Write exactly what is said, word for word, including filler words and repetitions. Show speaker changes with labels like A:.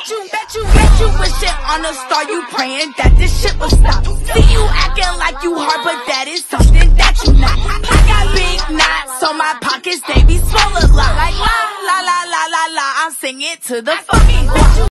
A: Bet you, bet you, bet you wishing on a star, you praying that this shit will stop. See you acting like you hard, but that is something that you not. I got big knots on my pockets, they be swole a lot. Like la la la la la la, I'm singing to the fucking guap.